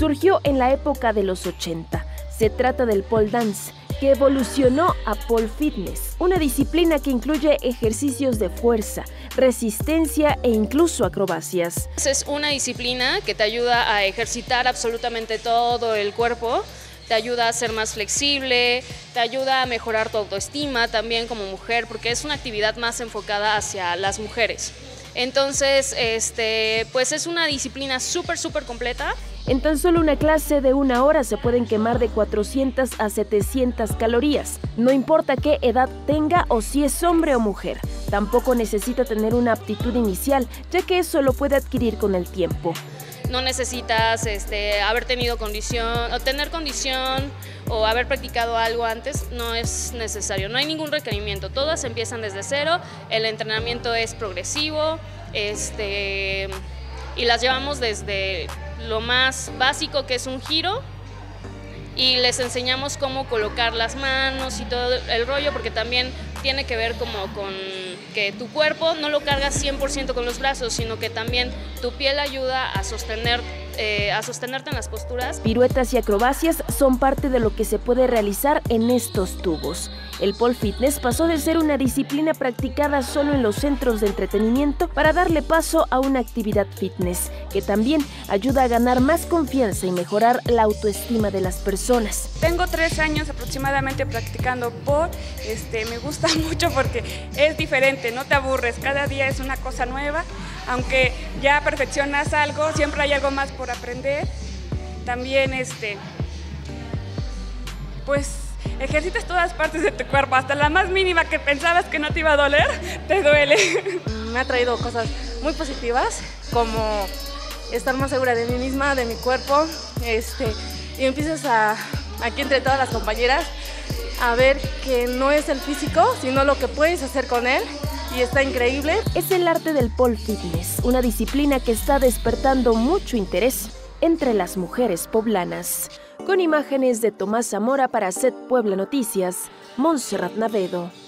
Surgió en la época de los 80. Se trata del pole dance, que evolucionó a pole fitness, una disciplina que incluye ejercicios de fuerza, resistencia e incluso acrobacias. Es una disciplina que te ayuda a ejercitar absolutamente todo el cuerpo, te ayuda a ser más flexible, te ayuda a mejorar tu autoestima también como mujer, porque es una actividad más enfocada hacia las mujeres. Entonces, pues es una disciplina súper completa. En tan solo una clase de 1 hora se pueden quemar de 400 a 700 calorías. No importa qué edad tenga o si es hombre o mujer. Tampoco necesita tener una aptitud inicial, ya que eso lo puede adquirir con el tiempo. No necesitas haber tenido condición o tener condición o haber practicado algo antes, no es necesario, no hay ningún requerimiento, todas empiezan desde cero, el entrenamiento es progresivo y las llevamos desde lo más básico, que es un giro, y les enseñamos cómo colocar las manos y todo el rollo, porque también tiene que ver como con que tu cuerpo no lo cargas 100% con los brazos, sino que también tu piel ayuda a sostenerte en las posturas. Piruetas y acrobacias son parte de lo que se puede realizar en estos tubos. El pole fitness pasó de ser una disciplina practicada solo en los centros de entretenimiento para darle paso a una actividad fitness, que también ayuda a ganar más confianza y mejorar la autoestima de las personas. Tengo 3 años aproximadamente practicando pole, me gusta mucho porque es diferente, no te aburres, cada día es una cosa nueva, aunque ya perfeccionas algo, siempre hay algo más por aprender. También pues ejercitas todas partes de tu cuerpo, hasta la más mínima que pensabas que no te iba a doler, te duele. Me ha traído cosas muy positivas, como estar más segura de mí misma, de mi cuerpo, y empiezas aquí entre todas las compañeras a ver que no es el físico, sino lo que puedes hacer con él, y está increíble. Es el arte del pole fitness, una disciplina que está despertando mucho interés entre las mujeres poblanas. Con imágenes de Tomás Zamora para Set Puebla Noticias, Montserrat Navedo.